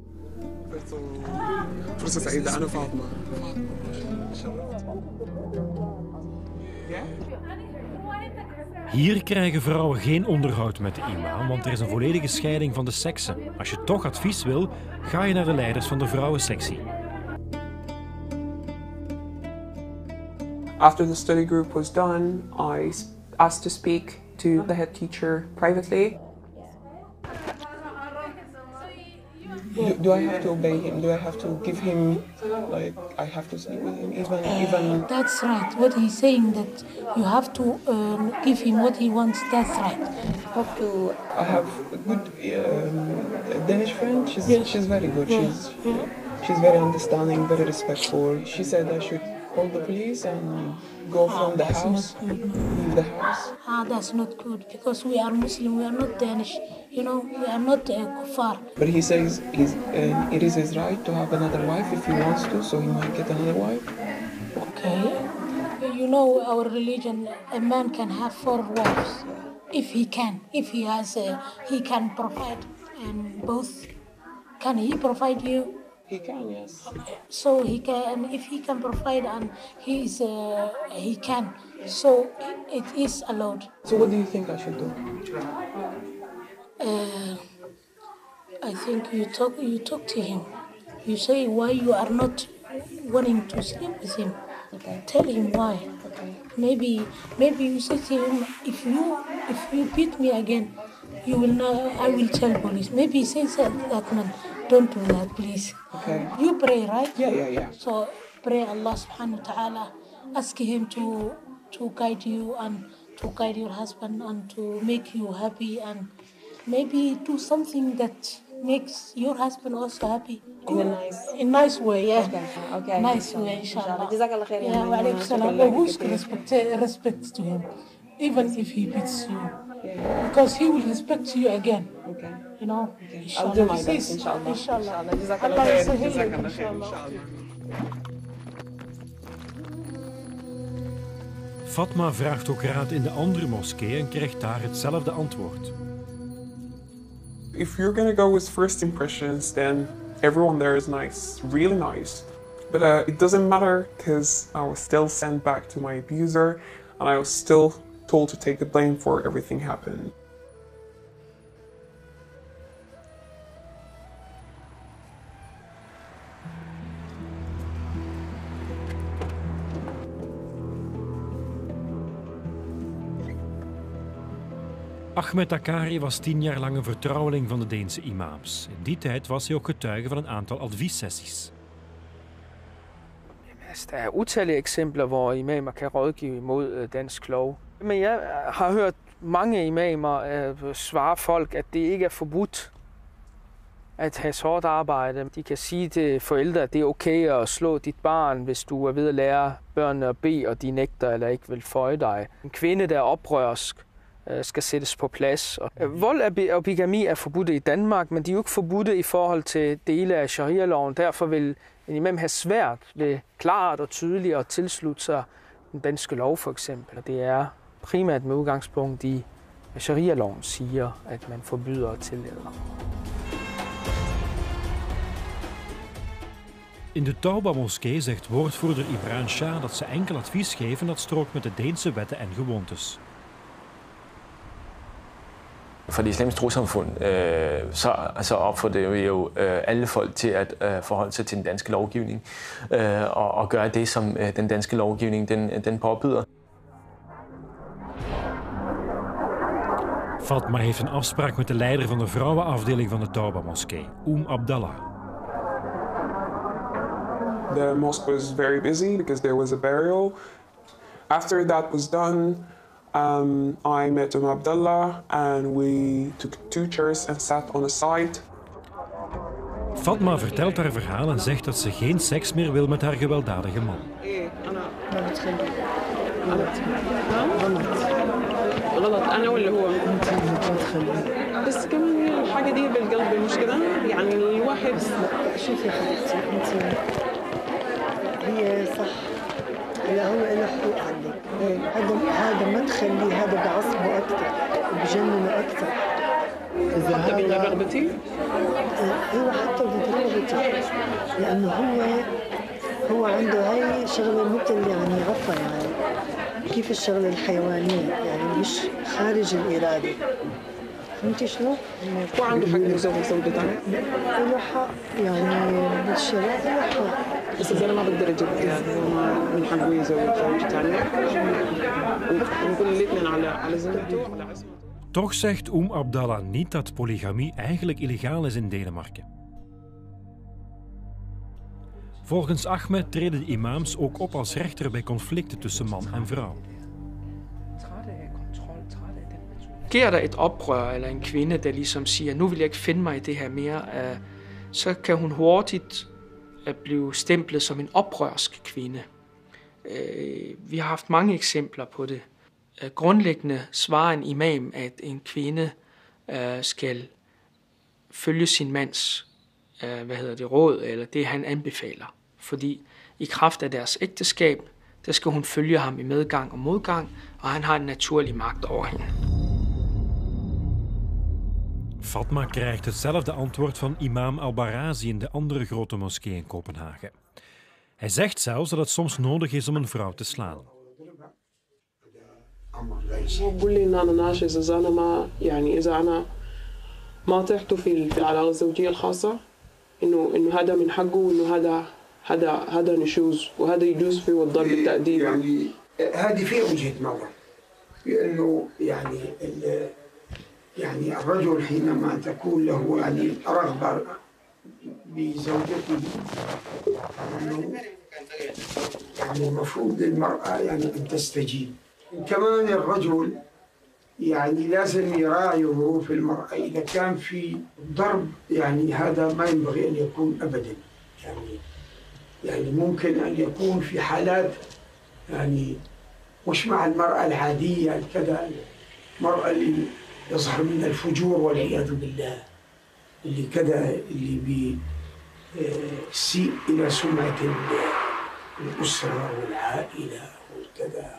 Hier krijgen vrouwen geen onderhoud met de imam, want er is een volledige scheiding van de seksen. Als je toch advies wil, ga je naar de leiders van de vrouwensectie. After the study group was done, I asked to speak to the head teacher privately. Do I have to obey him? Do I have to give him, like, I have to sleep with him even... That's right. What he's saying, that you have to give him what he wants, that's right. I have a good Danish friend. She's very good. She's very understanding, very respectful. She said I should call the police and go from the house, leave the house. That's not good, because we are Muslim, we are not Danish. You know, we are not kuffar. But he says it is his right to have another wife if he wants to, so he might get another wife. Okay. You know, our religion, a man can have 4 wives, if he can. If he has, he can provide, and both. Can he provide you? He can, yes. So he can, if he can provide, and he can. So it is allowed. So what do you think I should do? I think you talk to him. You say why you are not wanting to sleep with him. Okay. Tell him why. Okay. Maybe you say to him, if you beat me again, you will not. I will tell police. Maybe he says that man, don't do that, please. Okay. You pray, right? Yeah. So pray Allah subhanahu wa ta'ala. Ask him to guide you and to guide your husband and to make you happy, and maybe do something that makes your husband also happy. In a nice way, yeah. Okay. Nice way, inshallah. Jazakallah khair. Yeah, wa alaykum salam. But who's respect to him, even if he beats you, because he will respect you again. Okay. You know. Okay. I'll do my best, inshallah. Inshallah. Jazakallah khair. Fatma vraagt ook raad in de andere moskee en krijgt daar hetzelfde antwoord. If you're gonna go with first impressions, then everyone there is nice, really nice. But it doesn't matter, because I was still sent back to my abuser, and I was still told to take the blame for everything happened. Ahmed Akari was 10 jaar lang een vertrouweling van de Deense imams. In die tijd was hij ook getuige van een aantal adviessessies. Der er utallige eksempler, hvor imamer kan rådgive imod dansk lov. Men jeg har hørt mange imamer svare folk, at det ikke er forbudt at have hårdt arbejde. De kan sige til forældre, at det er okay at slå dit barn, hvis du er ved at lære børnene at bede, og de nægter eller ikke vil føje dig. En kvinde, der er oprørsk, skal sættes på plads. Vold og bigami er forbudte i Danmark, men de er jo ikke forbudte i forhold til dele af sharia-loven. Derfor vil en imam have svært ved klart og tydeligt at tilslutte sig den danske lov for eksempel. Og det er primært med udgangspunkt i, at sharia-loven siger, at man forbyder at tillade. In de Tauba-moskee zegt woordvoerder Imran Shah dat ze enkel advies geven dat strookt met de Deense wetten en gewoontes. For det islamiske trossamfund, så opfordrer vi jo alle folk til at forholde sig til den danske lovgivning og gøre det, som den danske lovgivning den påbyder. Fatma heeft een afspraak met de leider van de vrouwenafdeling van de Tauba-moskee, Abdallah. The mosque was very busy because there was a burial. After that was done, I met Abdallah and we took 2 chairs and sat on a side. Fatma vertelt haar verhaal en zegt dat ze geen seks meer wil met haar gewelddadige man. غلط انا ولا هو بس كمان الحاجه دي بالقلب مش كده يعني الواحد شوفي حبيبتي انت هي صح هلا هو له حقوق عليك هذا ما تخليه هذا بعصبه اكثر بجننه اكثر حتى ضد رغبتي هو حتى ضد رغبتي لانه هو عنده هاي شغله مثل يعني عفوا يعني كيف الشغلة الحيوانية يعني مش خارج الإرادة. فهمتي شلون؟ هو عنده حق يتزوج زوجة ثانية؟ له حق يعني بالشرع له حق. بس إذا أنا ما بقدر أجيب يعني من حقه يتزوج زوجة ثانية ونقول الاثنين على زوجته على عزمته. Toch zegt Abdallah niet dat polygamie eigenlijk illegaal is in Denemarken. Volgens Ahmed treden de imams ook op als rechter bij conflicten tussen man en vrouw. Sker der et oprør eller en kvinde, der ligesom siger, nu vil jeg ikke finde mig i det her mere, så kan hun hurtigt blive stemplet som en oprørsk kvinde. Vi har haft mange eksempler på det. Grundlæggende svarer en imam, at en kvinde skal følge sin mands råd, eller det han anbefaler. Fordi i kraft af deres ægteskab, der skal hun følge ham i medgang og modgang, og han har en naturlig magt over hende. Fatma krijgt hetzelfde antwoord van imam Al-Barazi in de andere grote moskee in Kopenhagen. Hij zegt zelfs dat het soms nodig is om een vrouw te slaan. بقول لي ان انا ناشز اذا انا ما يعني اذا انا ما طيحته في العلاقه الزوجيه الخاصه انه هذا من حقه وانه هذا نشوز وهذا يجوز فيه الضرب بالتأديب. يعني هذه في وجهه نظر لانه يعني الرجل حينما تكون له يعني رغبه بزوجته يعني المفروض للمراه يعني ان تستجيب. كمان الرجل يعني لازم يراعي ظروف المرأة. إذا كان في ضرب يعني هذا ما ينبغي أن يكون أبدا. يعني ممكن أن يكون في حالات يعني مش مع المرأة العادية كذا، المرأة اللي يظهر منها الفجور والعياذ بالله، اللي كذا اللي بيسيء إلى سمعة الأسرة والعائلة وكذا.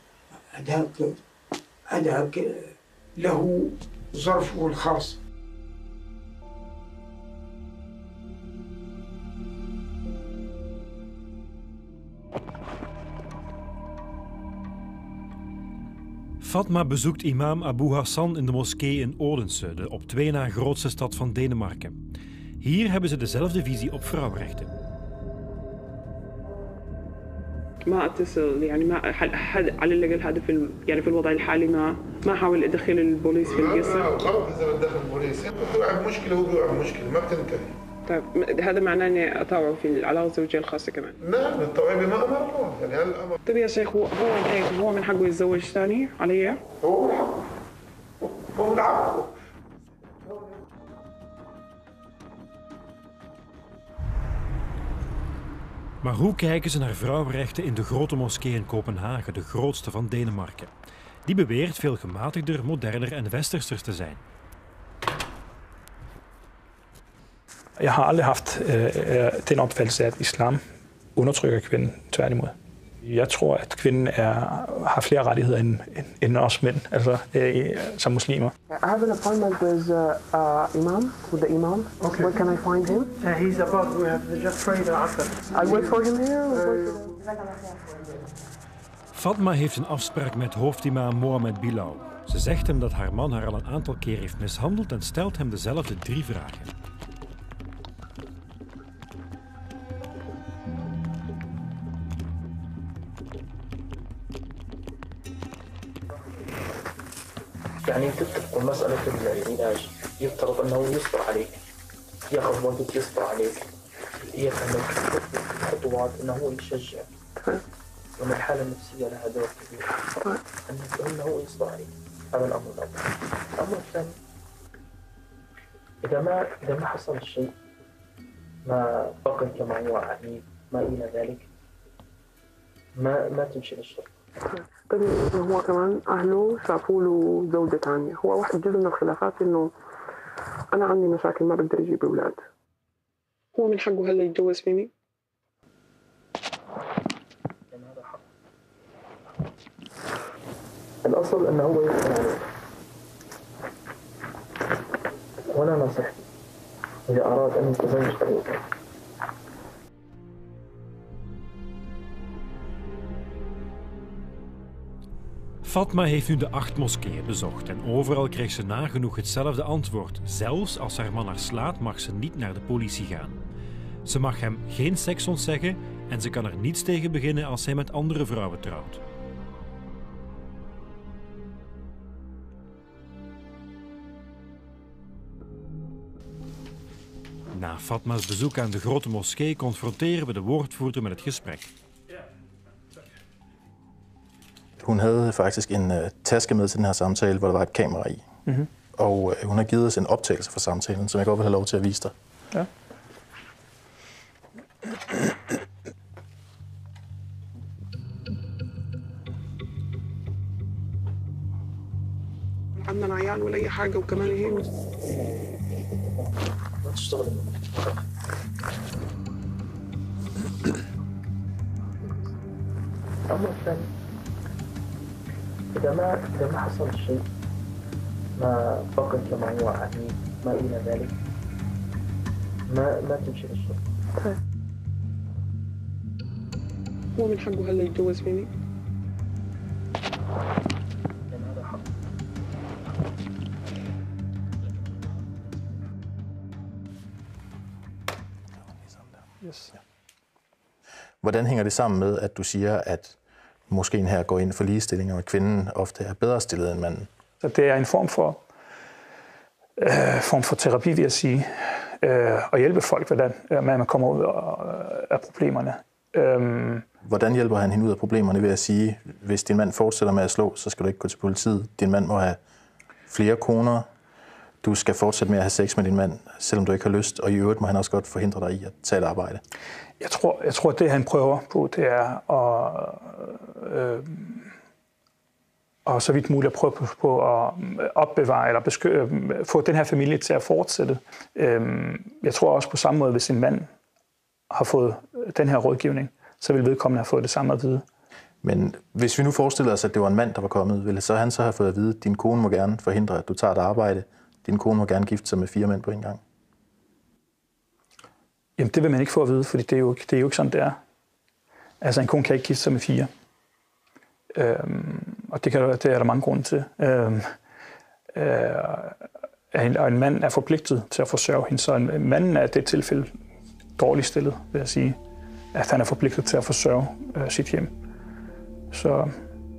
هذاك له ظرفه الخاص. Fatma bezoekt imam Abu Hassan in de moskee in Odense, de op 2 na grootste stad van Denemarken. Hier hebben ze dezelfde visie op vrouwenrechten. ما اتصل يعني ما على الأقل هذا في الوضع الحالي ما حاول ادخل البوليس في القصه. خلاص اذا بدخل البوليس بتوقع بمشكله وهو بيوقع بمشكله ما بتنتهي. طيب هذا معناه اني اطاوعه في العلاقه الزوجيه الخاصه كمان؟ نعم الطوعيه بما امر الله يعني هل الامر. طيب يا شيخ هو من حقه يتزوج ثاني علي؟ هو من حقه. هو من حقه. Maar hoe kijken ze naar vrouwenrechten in de grote moskee in Kopenhagen, de grootste van Denemarken? Die beweert veel gematigder, moderner en westerser te zijn. Jeg har aldrig haft den opfattelse, at islam undertrykker kvinden, tværtimod. Jeg tror, at kvinden har flere rettigheder end os mænd, altså som muslimer. I have an appointment with imam, with the imam. Okay. Where can I find him? He's above. We have just prayed the Asr. I wait for him here. Fatma heeft een afspraak met hoofdimam Mohammed Bilal. Ze zegt hem dat haar man haar al een aantal keer heeft mishandeld en stelt hem dezelfde 3 vragen. يعني تتفقوا مسألة العلاج يفترض أنه يصبر عليك، ياخذ وقت يصبر عليك، يفهم خطوات أنه هو يشجع، وأن الحالة النفسية لها دور كبير، أنه هو يصبر عليك. هذا الأمر الأول. الأمر الثاني إذا ما حصل الشيء، ما بقي كما هو عنيف ما إلى ذلك، ما تمشي للشرطة. طيب هو كمان أهله شافوا له زوجة ثانية. هو واحد جزء من الخلافات إنه أنا عندي مشاكل ما بقدر أجيب أولاد. هو من حقه هلا يتجوز فيني؟ الأصل أنه هو يحكم عليك. وأنا نصيحتي إذا أراد أن يتزوج فليتزوج. Fatma heeft nu de 8 moskeeën bezocht en overal krijgt ze nagenoeg hetzelfde antwoord. Zelfs als haar man haar slaat, mag ze niet naar de politie gaan. Ze mag hem geen seks ontzeggen en ze kan er niets tegen beginnen als hij met andere vrouwen trouwt. Na Fatma's bezoek aan de grote moskee confronteren we de woordvoerder met het gesprek. Hun havde faktisk en taske med til den her samtale, hvor der var et kamera i. Mm-hmm. Og hun har givet os en optagelse fra samtalen, som jeg godt vil have lov til at vise dig. Ja. عندنا عيال ولا أي حاجة وكمان هي الأمر الثاني إذا ما حصل شيء ما فقد كما هو عنيف ما إلى ذلك ما تمشي للشرطة. طيب هو من حقه هلا يتجوز فيني؟ Yes. Hvordan hænger det sammen med, at du siger, at moskeen her går ind for ligestilling, og at kvinden ofte er bedre stillet end manden? Så det er en form for terapi, vil jeg sige, at hjælpe folk, hvordan man kommer ud af problemerne. Hvordan hjælper han hende ud af problemerne ved at sige, hvis din mand fortsætter med at slå, så skal du ikke gå til politiet. Din mand må have flere koner. Du skal fortsætte med at have sex med din mand, selvom du ikke har lyst, og i øvrigt må han også godt forhindre dig i at tage et arbejde. Jeg tror, at det han prøver på, det er at så vidt muligt at prøve på at opbevare eller få den her familie til at fortsætte. Jeg tror også på samme måde, hvis en mand har fået den her rådgivning, så vil vedkommende have fået det samme at vide. Men hvis vi nu forestiller os, at det var en mand, der var kommet, ville han så have fået at vide, at din kone må gerne forhindre, at du tager et arbejde, din kone må gerne gifte sig med 4 mænd på en gang? Jamen, det vil man ikke få at vide, fordi det er jo ikke sådan, det er. Altså, en kone kan ikke gifte sig med 4. Og det er der mange grunde til. Og en mand er forpligtet til at forsørge hende, så en mand er i det tilfælde dårligt stillet, vil jeg sige. At han er forpligtet til at forsørge sit hjem. Så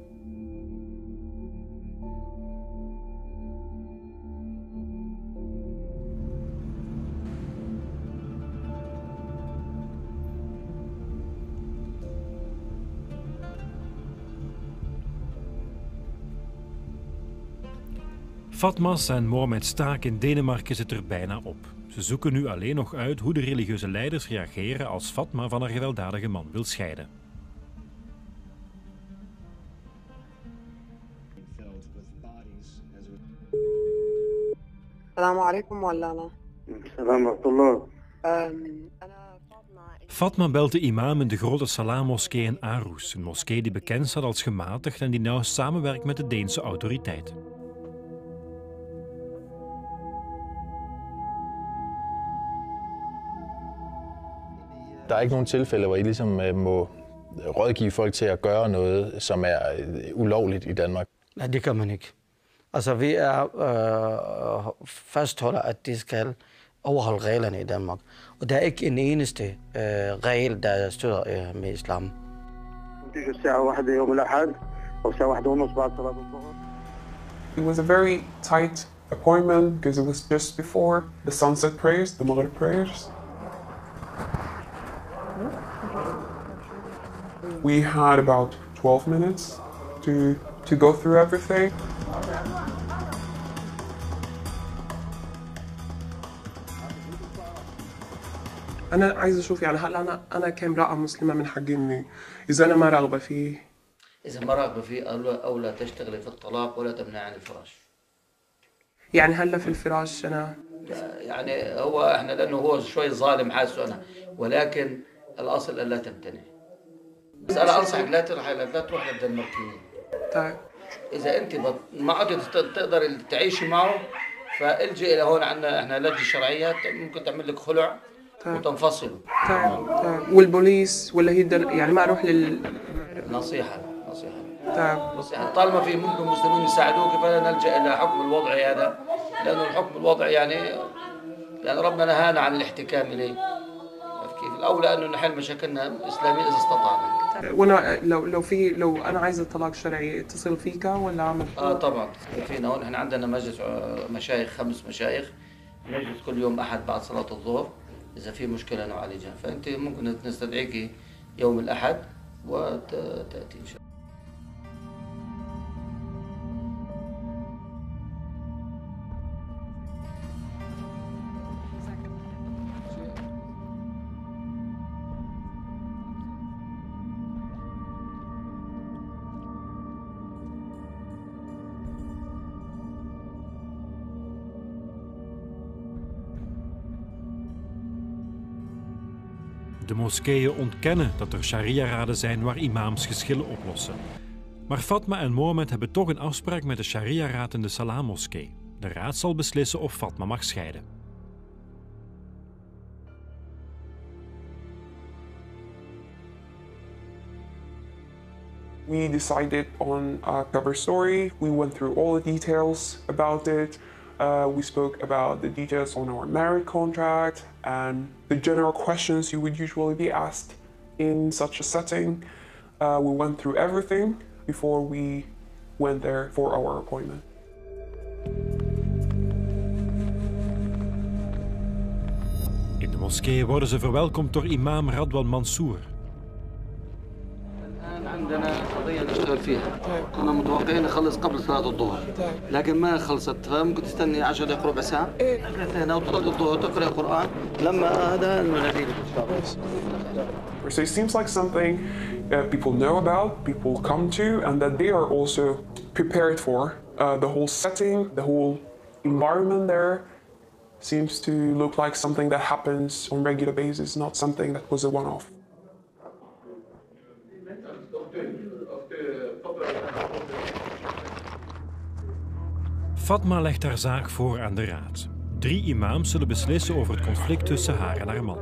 Fatma's en Mohammeds taak in Denemarken zit er bijna op. Ze zoeken nu alleen nog uit hoe de religieuze leiders reageren als Fatma van haar gewelddadige man wil scheiden. Assalamu alaikum walala. Assalamu Fatma belt de imam in de grote Salah-moskee in Aarhus, een moskee die bekend staat als gematigd en die nauw samenwerkt met de Deense autoriteiten. Der er ikke nogen tilfælde, hvor I ligesom må rådgive folk til at gøre noget, som er ulovligt i Danmark? Nej, det kan man ikke. Altså, vi er fastholder, at de skal overholde reglerne i Danmark. Og der er ikke en eneste regel, der støtter med islam. It was a very tight appointment because it was just before the sunset prayers, the Maghrib prayers. We had about 12 minutes to go through everything. أنا عايز أشوف يعني هل أنا كامرأة مسلمة من حقي إني إذا أنا ما راغبة فيه. إذا ما راغبة فيه أو لا تشتغلي في الطلاق ولا تمنعي عن الفراش. يعني هلا في الفراش أنا. يعني هو إحنا لأنه هو شوي ظالم حاسه أنا، ولكن الأصل ألا تمتنع. بس أنا أنصحك لا تروح للدنماركيين. طيب. إذا أنت ما عدت تقدر تعيشي معه فالجئ إلى هون عندنا إحنا لجنة شرعية ممكن تعمل لك خلع. طيب. وتنفصلوا. طيب. والبوليس ولا هي يعني ما أروح نصيحة. بس يعني طالما في ممكن مسلمين يساعدوك فلا نلجأ إلى حكم الوضعي هذا، لأنه الحكم الوضعي يعني ربنا نهانا عن الاحتكام إليه. كيف الأولى أنه نحل مشاكلنا إسلامية إذا استطعنا. وانا لو انا عايزه طلاق شرعي اتصل فيك ولا اعمل؟ طبعا فينا هون. احنا عندنا مجلس مشايخ 5 مشايخ نجلس كل يوم احد بعد صلاه الظهر اذا في مشكله نعالجها، فانت ممكن نستدعيك يوم الاحد وتاتي ان شاء الله. De moskeeën ontkennen dat er sharia-raden zijn waar imams geschillen oplossen. Maar Fatma en Mohammed hebben toch een afspraak met de sharia-raad in de Salam-moskee. De raad zal beslissen of Fatma mag scheiden. We decided on a cover story. We went through all the details about it. We spoke about the details on our marriage contract and the general questions you would usually be asked in such a setting. We went through everything before we went there for our appointment. In de moskee worden ze verwelkomd door imam Radwan Mansour. عندنا قضية نشتغل فيها، كنا متوقعين نخلص قبل صلاة الظهر، لكن ما خلصت، فممكن تستني 10 دقائق ربع ساعة؟ هنا وصلاة الظهر تقرأ القرآن لما هذا المناديل. So it seems like something people know about, people come to, and that they are also prepared for. The whole setting, the whole environment there seems to look like something that happens on a regular basis, not something that was a one-off. Fatma legt haar zaak voor aan de raad. 3 imams zullen beslissen over het conflict tussen haar en haar man.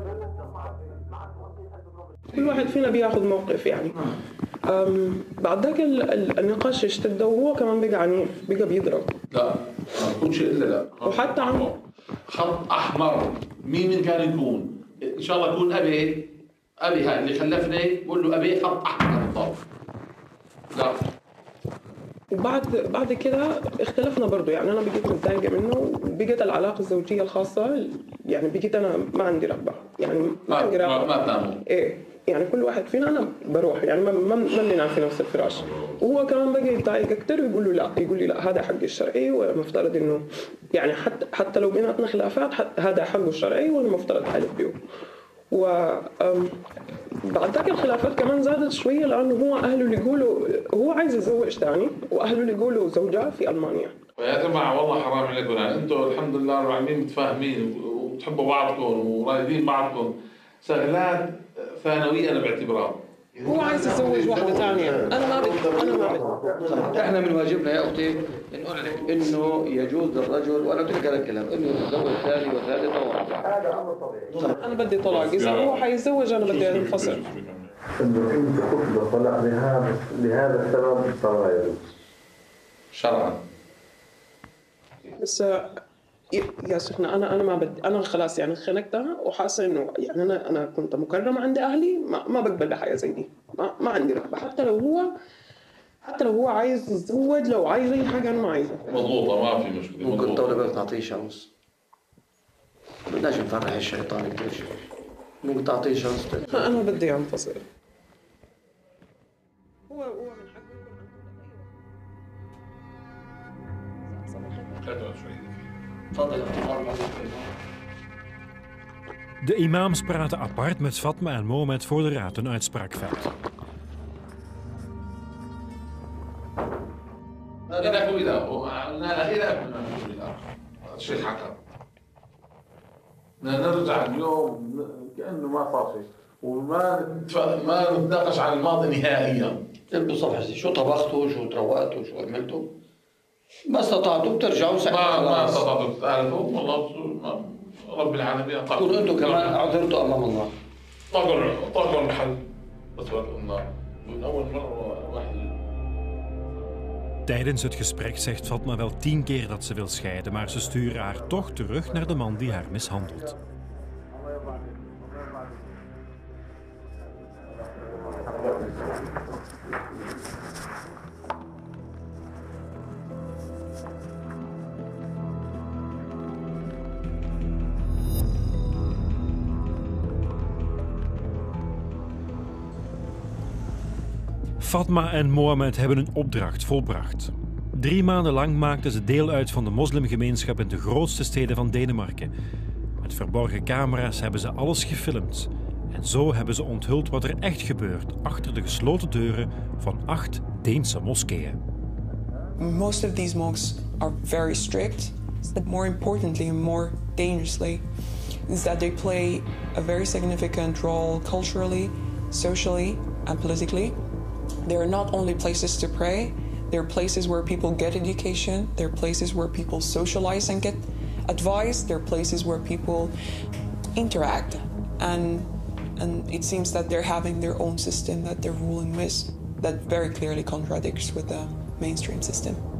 كل واحد فينا بياخذ موقف يعني. بعد ذاك النقاش اشتد وهو كمان بقى عنيف، بقى بيضرب. لا ما بقول شيء الا لا. وحتى عم خط احمر مين كان يكون؟ ان شاء الله يكون ابي هاي اللي خلفني بقول له ابي خط احمر بالضبط. لا. وبعد كده اختلفنا برضه، يعني انا بقيت متضايقه منه وبقيت العلاقه الزوجيه الخاصه يعني بقيت انا ما عندي رغبه، يعني ما عندي رغبه. ما بتناموا. ايه يعني كل واحد فينا انا بروح يعني ما بننام في نفس الفراش. وهو كمان بقى يتضايق اكثر ويقول له لا، يقول لي لا هذا حقي الشرعي والمفترض انه يعني حتى لو بيناتنا خلافات هذا حقه الشرعي وانا مفترض احلف به. بعد ذاك الخلافات كمان زادت شويه لانه هو اهله اللي يقولوا هو عايز يتزوج ثاني واهله اللي يقولوا زوجها في المانيا. يا جماعه والله حرام عليكم، يعني انتم الحمد لله رب العالمين متفاهمين وبتحبوا بعضكم ورايدين بعضكم، شغلات ثانويه انا بعتبرها. هو عايز يتزوج واحده ثانيه، انا ما بدي. احنا من واجبنا يا اختي نقول لك انه يجوز للرجل، وانا قلت لك هذا الكلام، انه يتزوج ثاني وثالث ورابع. هذا امر طبيعي. انا بدي طلاق، اذا هو حيتزوج انا بدي انفصل. انه انت تطلب الطلاق لهذا السبب فلا يجوز شرعا. بس يا شيخنا انا ما بدي، انا خلاص يعني خنقتها وحاسه انه يعني انا كنت مكرمه عند اهلي، ما بقبل بحاجه زي دي، ما عندي رغبه، حتى لو هو عايز يتزوج، لو عايز اي حاجه انا ما عايزها. مضبوطه ما في مشكله. ممكن طالبك تعطيه شانس، بدناش نفرح الشيطان كثير شيء، ممكن تعطيه شانس. انا بدي انفصل. هو من De imams praten apart met Fatma en Mohammed voor de raad een uitspraak velt. الشيخ حكم نرجع اليوم كأنه ما صار شيء وما نتناقش عن الماضي نهائيا. تبدو صفحة شو طبختوا، شو تروقتوا، شو عملتوا، ما استطعتوا بترجعوا ساعتها. ما استطعتوا تتعالجوا والله رب العالمين. تكونوا انتم كمان اعذرتوا امام الله. طاقوا الحل بس النار من اول مره واحد Tijdens het gesprek zegt Fatma wel 10 keer dat ze wil scheiden, maar ze sturen haar toch terug naar de man die haar mishandelt. Fatma en Mohammed hebben hun opdracht volbracht. 3 maanden lang maakten ze deel uit van de moslimgemeenschap in de grootste steden van Denemarken. Met verborgen camera's hebben ze alles gefilmd. En zo hebben ze onthuld wat er echt gebeurt achter de gesloten deuren van 8 Deense moskeeën. Most of these mosques are very strict. But more importantly and more dangerously is that they play a very significant role culturally, socially and politically. They are not only places to pray, they're places where people get education, they're places where people socialize and get advice, they're places where people interact. And it seems that they're having their own system that they're ruling with that very clearly contradicts with the mainstream system.